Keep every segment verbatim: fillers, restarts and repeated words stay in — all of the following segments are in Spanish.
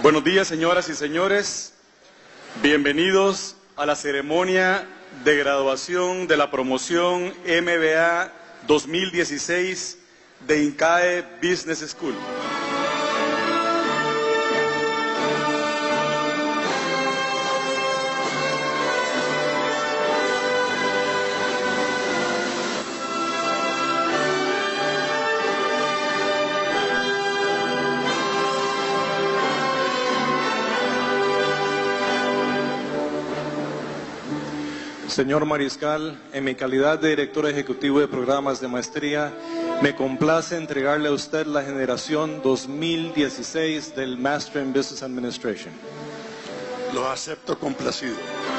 Buenos días, señoras y señores. Bienvenidos a la ceremonia de graduación de la promoción M B A dos mil dieciséis de INCAE Business School. Señor Mariscal, en mi calidad de director ejecutivo de programas de maestría, me complace entregarle a usted la generación dos mil dieciséis del Master in Business Administration. Lo acepto complacido.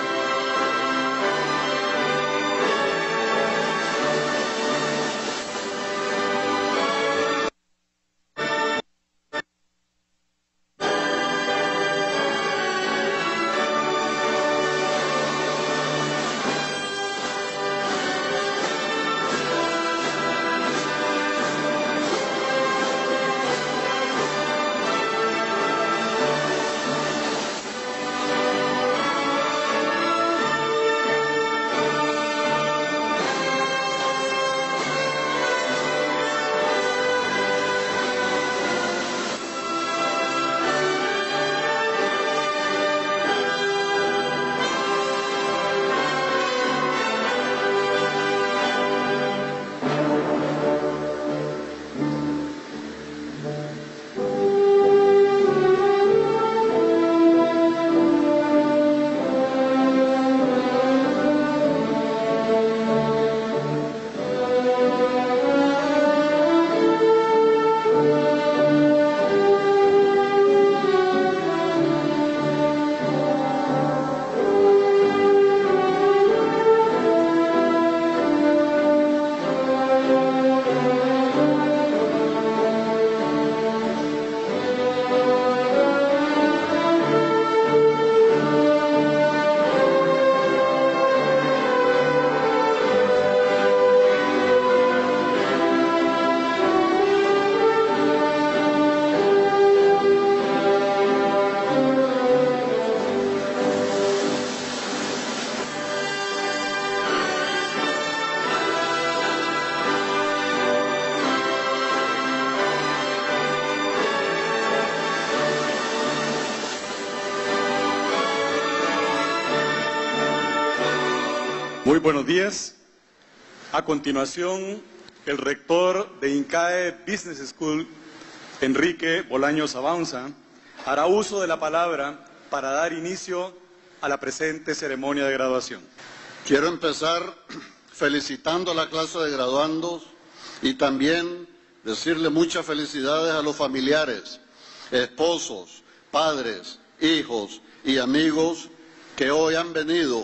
Muy buenos días. A continuación, el rector de INCAE Business School, Enrique Bolaños Abaunza, hará uso de la palabra para dar inicio a la presente ceremonia de graduación. Quiero empezar felicitando a la clase de graduandos y también decirle muchas felicidades a los familiares, esposos, padres, hijos y amigos que hoy han venido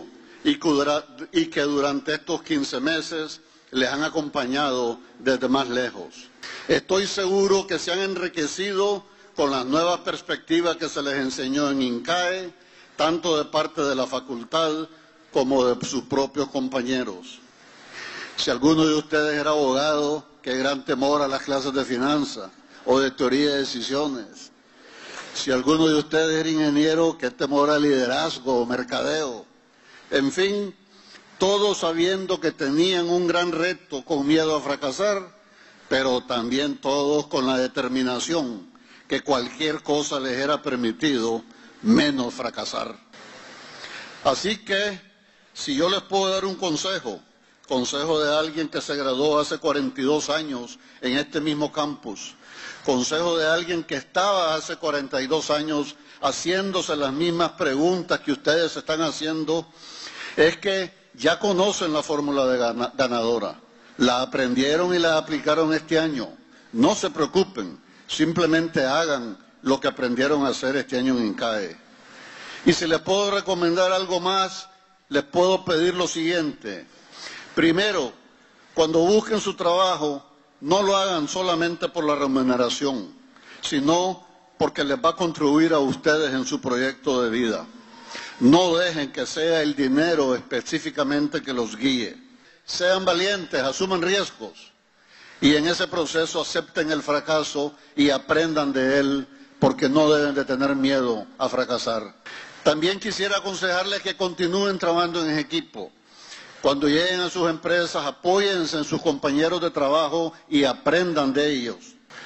y que durante estos quince meses les han acompañado desde más lejos. Estoy seguro que se han enriquecido con las nuevas perspectivas que se les enseñó en INCAE, tanto de parte de la facultad como de sus propios compañeros. Si alguno de ustedes era abogado, qué gran temor a las clases de finanzas o de teoría de decisiones. Si alguno de ustedes era ingeniero, qué temor al liderazgo o mercadeo. En fin, todos sabiendo que tenían un gran reto con miedo a fracasar, pero también todos con la determinación que cualquier cosa les era permitido, menos fracasar. Así que, si yo les puedo dar un consejo, consejo de alguien que se graduó hace cuarenta y dos años en este mismo campus, consejo de alguien que estaba hace cuarenta y dos años haciéndose las mismas preguntas que ustedes están haciendo, es que ya conocen la fórmula de gana, ganadora, la aprendieron y la aplicaron este año. No se preocupen, simplemente hagan lo que aprendieron a hacer este año en INCAE. Y si les puedo recomendar algo más, les puedo pedir lo siguiente. Primero, cuando busquen su trabajo, no lo hagan solamente por la remuneración, sino porque les va a contribuir a ustedes en su proyecto de vida. No dejen que sea el dinero específicamente que los guíe. Sean valientes, asuman riesgos y en ese proceso acepten el fracaso y aprendan de él porque no deben de tener miedo a fracasar. También quisiera aconsejarles que continúen trabajando en equipo. Cuando lleguen a sus empresas, apóyense en sus compañeros de trabajo y aprendan de ellos.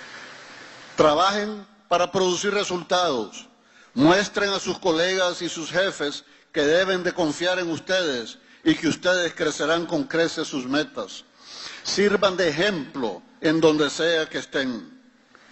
Trabajen para producir resultados. Muestren a sus colegas y sus jefes que deben de confiar en ustedes y que ustedes crecerán con creces sus metas. Sirvan de ejemplo en donde sea que estén.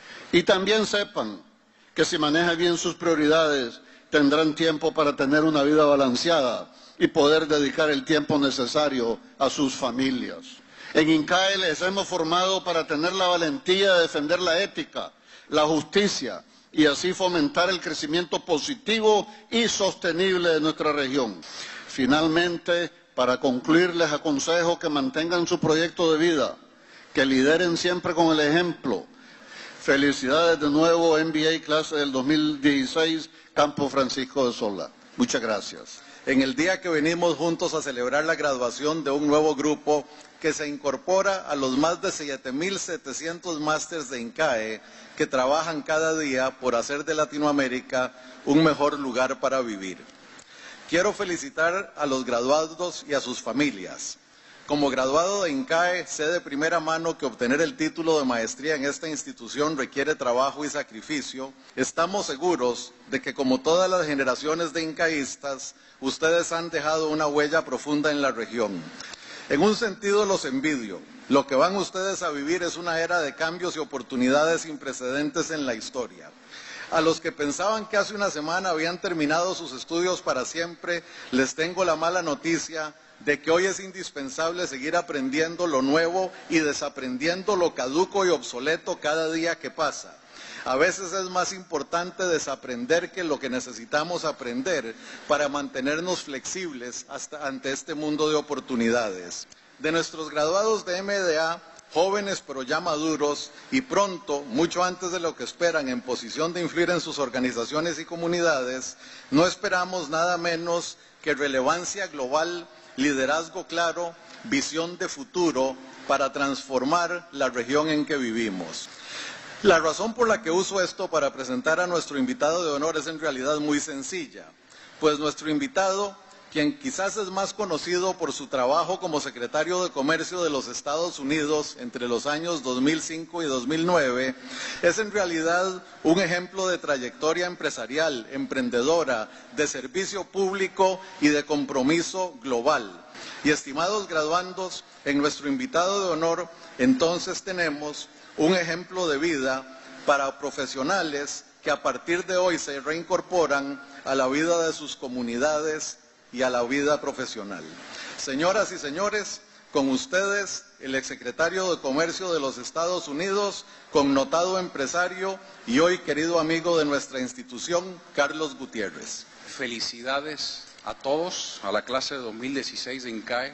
Y también sepan que si manejan bien sus prioridades, tendrán tiempo para tener una vida balanceada y poder dedicar el tiempo necesario a sus familias. En INCAE les hemos formado para tener la valentía de defender la ética, la justicia y así fomentar el crecimiento positivo y sostenible de nuestra región. Finalmente, para concluir, les aconsejo que mantengan su proyecto de vida, que lideren siempre con el ejemplo. Felicidades de nuevo, M B A clase del dos mil dieciséis, Campo Francisco de Sola. Muchas gracias. En el día que venimos juntos a celebrar la graduación de un nuevo grupo que se incorpora a los más de siete mil setecientos másters de INCAE que trabajan cada día por hacer de Latinoamérica un mejor lugar para vivir. Quiero felicitar a los graduados y a sus familias. Como graduado de INCAE, sé de primera mano que obtener el título de maestría en esta institución requiere trabajo y sacrificio. Estamos seguros de que, como todas las generaciones de incaístas, ustedes han dejado una huella profunda en la región. En un sentido los envidio. Lo que van ustedes a vivir es una era de cambios y oportunidades sin precedentes en la historia. A los que pensaban que hace una semana habían terminado sus estudios para siempre, les tengo la mala noticia de que hoy es indispensable seguir aprendiendo lo nuevo y desaprendiendo lo caduco y obsoleto cada día que pasa. A veces es más importante desaprender que lo que necesitamos aprender para mantenernos flexibles hasta ante este mundo de oportunidades. De nuestros graduados de M D A, jóvenes pero ya maduros y pronto, mucho antes de lo que esperan, en posición de influir en sus organizaciones y comunidades, no esperamos nada menos que relevancia global, liderazgo claro, visión de futuro para transformar la región en que vivimos. La razón por la que uso esto para presentar a nuestro invitado de honor es en realidad muy sencilla, pues nuestro invitado, quien quizás es más conocido por su trabajo como secretario de Comercio de los Estados Unidos entre los años dos mil cinco y dos mil nueve, es en realidad un ejemplo de trayectoria empresarial, emprendedora, de servicio público y de compromiso global. Y estimados graduandos, en nuestro invitado de honor, entonces tenemos un ejemplo de vida para profesionales que a partir de hoy se reincorporan a la vida de sus comunidades y a la vida profesional. Señoras y señores, con ustedes, el exsecretario de Comercio de los Estados Unidos, connotado empresario y hoy querido amigo de nuestra institución, Carlos Gutiérrez. Felicidades a todos, a la clase de dos mil dieciséis de INCAE,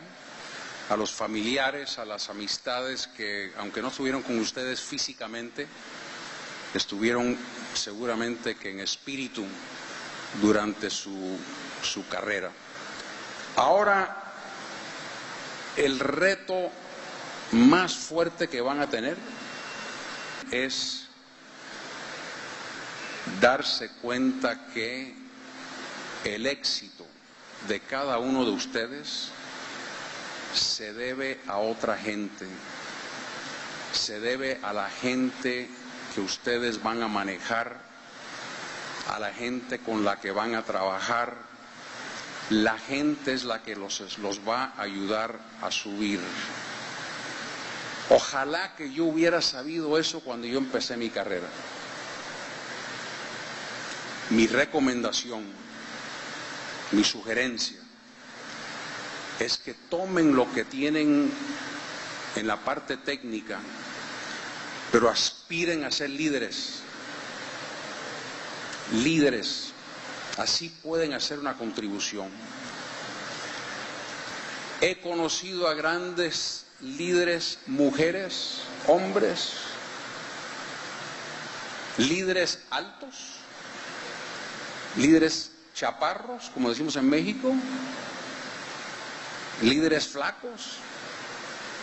a los familiares, a las amistades que, aunque no estuvieron con ustedes físicamente, estuvieron seguramente que en espíritu durante su, su carrera. Ahora, el reto más fuerte que van a tener es darse cuenta que el éxito de cada uno de ustedes se debe a otra gente, se debe a la gente que ustedes van a manejar, a la gente con la que van a trabajar. La gente es la que los, los va a ayudar a subir. Ojalá que yo hubiera sabido eso cuando yo empecé mi carrera. Mi recomendación, mi sugerencia, es que tomen lo que tienen en la parte técnica, pero aspiren a ser líderes. Líderes. Así pueden hacer una contribución. He conocido a grandes líderes, mujeres, hombres, líderes altos, líderes chaparros, como decimos en México, líderes flacos,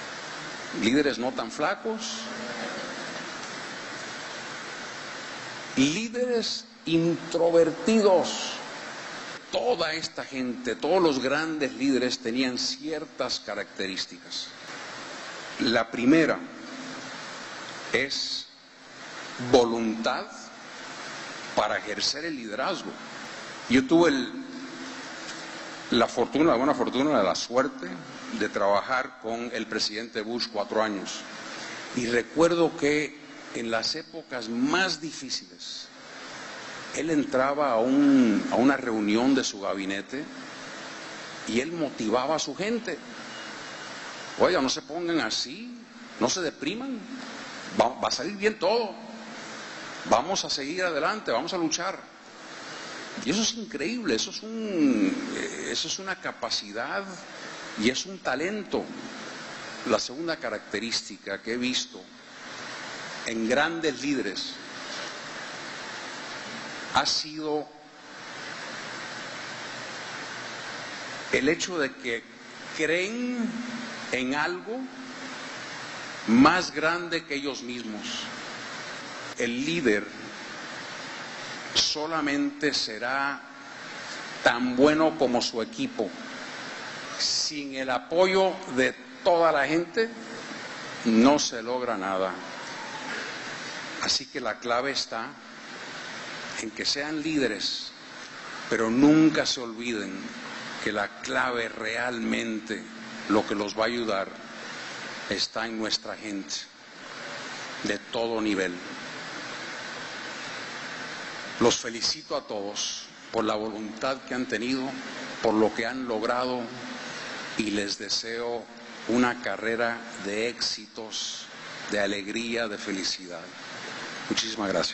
líderes no tan flacos. líderes introvertidos. Toda esta gente, todos los grandes líderes tenían ciertas características. La primera es voluntad para ejercer el liderazgo. Yo tuve el, la fortuna, la buena fortuna, la suerte de trabajar con el presidente Bush cuatro años. Y recuerdo que en las épocas más difíciles, él entraba a, un, a una reunión de su gabinete y él motivaba a su gente. Oiga, no se pongan así, no se depriman, va, va a salir bien todo, vamos a seguir adelante, vamos a luchar. Y eso es increíble, eso es, un, eso es una capacidad y es un talento. La segunda característica que he visto en grandes líderes ha sido el hecho de que creen en algo más grande que ellos mismos. El líder solamente será tan bueno como su equipo. Sin el apoyo de toda la gente no se logra nada. Así que la clave está en que sean líderes, pero nunca se olviden que la clave realmente, lo que los va a ayudar, está en nuestra gente, de todo nivel. Los felicito a todos por la voluntad que han tenido, por lo que han logrado, y les deseo una carrera de éxitos, de alegría, de felicidad. Muchísimas gracias.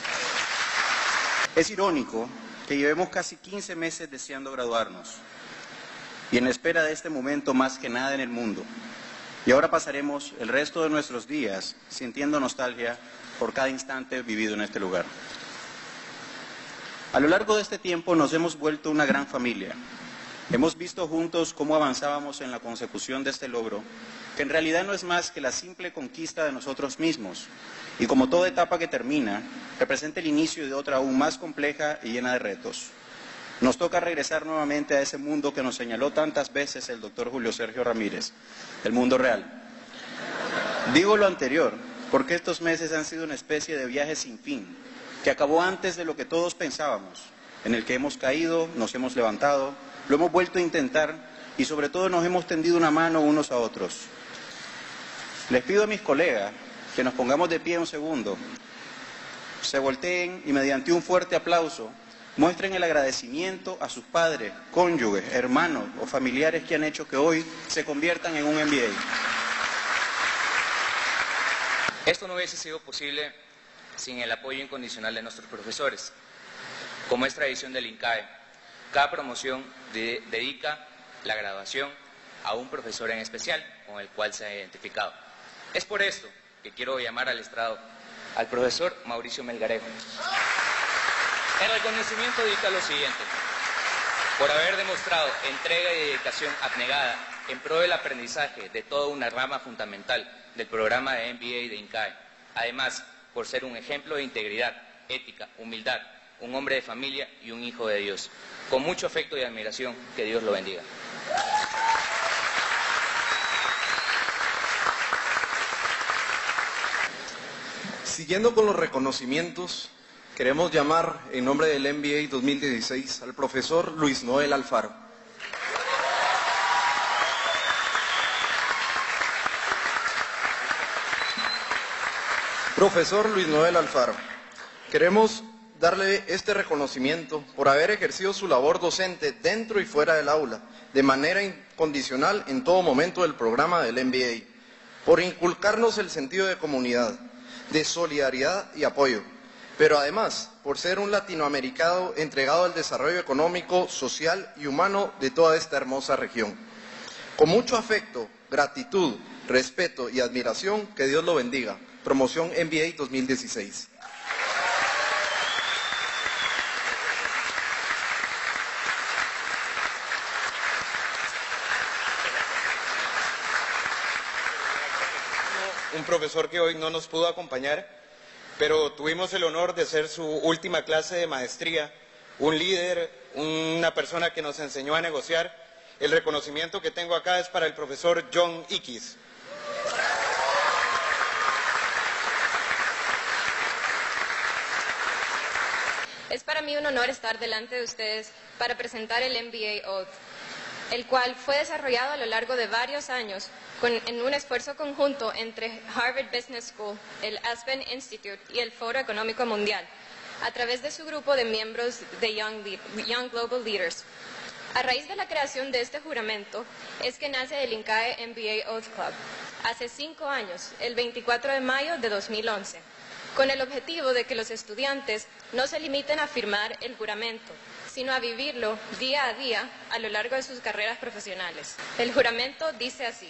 Es irónico que llevemos casi quince meses deseando graduarnos y en espera de este momento más que nada en el mundo. Y ahora pasaremos el resto de nuestros días sintiendo nostalgia por cada instante vivido en este lugar. A lo largo de este tiempo nos hemos vuelto una gran familia. Hemos visto juntos cómo avanzábamos en la consecución de este logro, que en realidad no es más que la simple conquista de nosotros mismos, y como toda etapa que termina, representa el inicio de otra aún más compleja y llena de retos. Nos toca regresar nuevamente a ese mundo que nos señaló tantas veces el doctor Julio Sergio Ramírez, el mundo real. Digo lo anterior porque estos meses han sido una especie de viaje sin fin, que acabó antes de lo que todos pensábamos, en el que hemos caído, nos hemos levantado, lo hemos vuelto a intentar y sobre todo nos hemos tendido una mano unos a otros. Les pido a mis colegas que nos pongamos de pie un segundo, se volteen y mediante un fuerte aplauso muestren el agradecimiento a sus padres, cónyuges, hermanos o familiares que han hecho que hoy se conviertan en un M B A. Esto no hubiese sido posible sin el apoyo incondicional de nuestros profesores. Como es tradición del INCAE, cada promoción de, dedica la graduación a un profesor en especial con el cual se ha identificado. Es por esto que quiero llamar al estrado al profesor Mauricio Melgarejo. El reconocimiento dedica lo siguiente: por haber demostrado entrega y dedicación abnegada en pro del aprendizaje de toda una rama fundamental del programa de M B A de INCAE. Además, por ser un ejemplo de integridad, ética, humildad, un hombre de familia y un hijo de Dios. Con mucho afecto y admiración, que Dios lo bendiga. Siguiendo con los reconocimientos, queremos llamar en nombre del M B A dos mil dieciséis al profesor Luis Noel Alfaro. Profesor Luis Noel Alfaro, queremos darle este reconocimiento por haber ejercido su labor docente dentro y fuera del aula, de manera incondicional en todo momento del programa del M B A, por inculcarnos el sentido de comunidad, de solidaridad y apoyo, pero además por ser un latinoamericano entregado al desarrollo económico, social y humano de toda esta hermosa región. Con mucho afecto, gratitud, respeto y admiración, que Dios lo bendiga. Promoción M B A dos mil dieciséis. Un profesor que hoy no nos pudo acompañar pero tuvimos el honor de ser su última clase de maestría, un líder, una persona que nos enseñó a negociar. El reconocimiento que tengo acá es para el profesor John Ickes. Es para mí un honor estar delante de ustedes para presentar el M B A Oath, el cual fue desarrollado a lo largo de varios años con, en un esfuerzo conjunto entre Harvard Business School, el Aspen Institute y el Foro Económico Mundial, a través de su grupo de miembros de Young, Young Global Leaders. A raíz de la creación de este juramento es que nace el INCAE M B A Oath Club, hace cinco años, el veinticuatro de mayo de dos mil once, con el objetivo de que los estudiantes no se limiten a firmar el juramento, sino a vivirlo día a día a lo largo de sus carreras profesionales. El juramento dice así: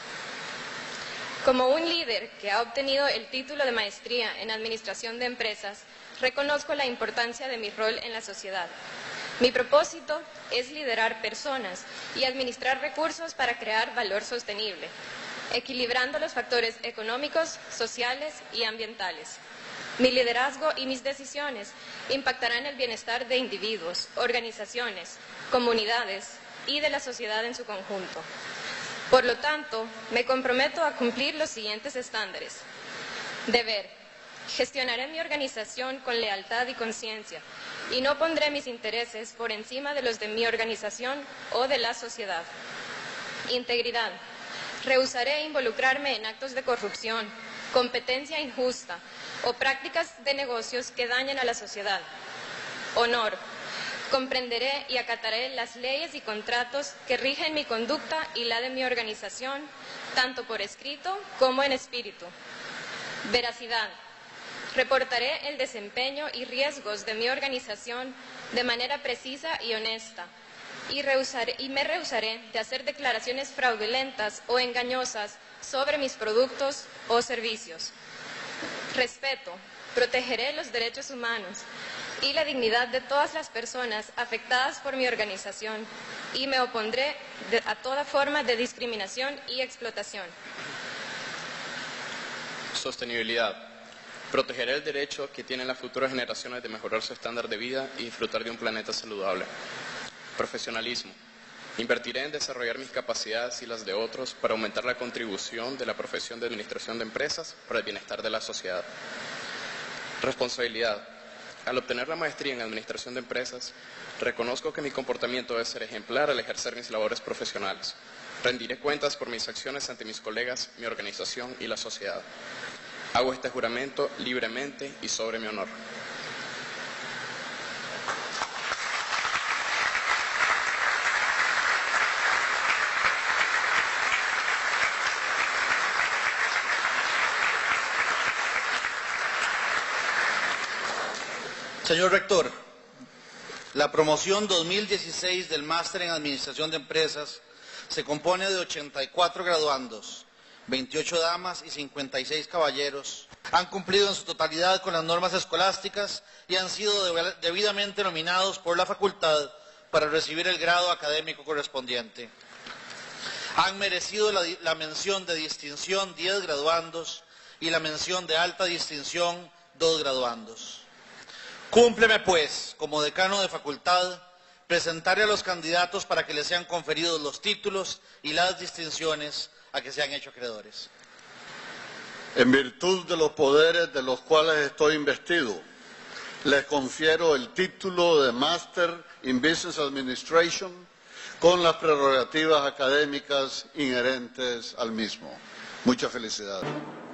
como un líder que ha obtenido el título de maestría en Administración de Empresas, reconozco la importancia de mi rol en la sociedad. Mi propósito es liderar personas y administrar recursos para crear valor sostenible, equilibrando los factores económicos, sociales y ambientales. Mi liderazgo y mis decisiones impactarán el bienestar de individuos, organizaciones, comunidades y de la sociedad en su conjunto. Por lo tanto, me comprometo a cumplir los siguientes estándares. Deber: gestionaré mi organización con lealtad y conciencia y no pondré mis intereses por encima de los de mi organización o de la sociedad. Integridad: rehusaré involucrarme en actos de corrupción, competencia injusta o prácticas de negocios que dañen a la sociedad. Honor: comprenderé y acataré las leyes y contratos que rigen mi conducta y la de mi organización, tanto por escrito como en espíritu. Veracidad: reportaré el desempeño y riesgos de mi organización de manera precisa y honesta, y, rehusaré, y me rehusaré de hacer declaraciones fraudulentas o engañosas sobre mis productos o servicios. Respeto: protegeré los derechos humanos y la dignidad de todas las personas afectadas por mi organización y me opondré de, a toda forma de discriminación y explotación. Sostenibilidad: protegeré el derecho que tienen las futuras generaciones de mejorar su estándar de vida y disfrutar de un planeta saludable. Profesionalismo: invertiré en desarrollar mis capacidades y las de otros para aumentar la contribución de la profesión de administración de empresas para el bienestar de la sociedad. Responsabilidad: al obtener la maestría en administración de empresas, reconozco que mi comportamiento debe ser ejemplar al ejercer mis labores profesionales. Rendiré cuentas por mis acciones ante mis colegas, mi organización y la sociedad. Hago este juramento libremente y sobre mi honor. Señor Rector, la promoción dos mil dieciséis del Máster en Administración de Empresas se compone de ochenta y cuatro graduandos, veintiocho damas y cincuenta y seis caballeros. Han cumplido en su totalidad con las normas escolásticas y han sido debidamente nominados por la facultad para recibir el grado académico correspondiente. Han merecido la, la mención de distinción diez graduandos y la mención de alta distinción dos graduandos. Cúmpleme, pues, como decano de facultad, presentarle a los candidatos para que les sean conferidos los títulos y las distinciones a que se han hecho acreedores. En virtud de los poderes de los cuales estoy investido, les confiero el título de Master in Business Administration con las prerrogativas académicas inherentes al mismo. Muchas felicidades.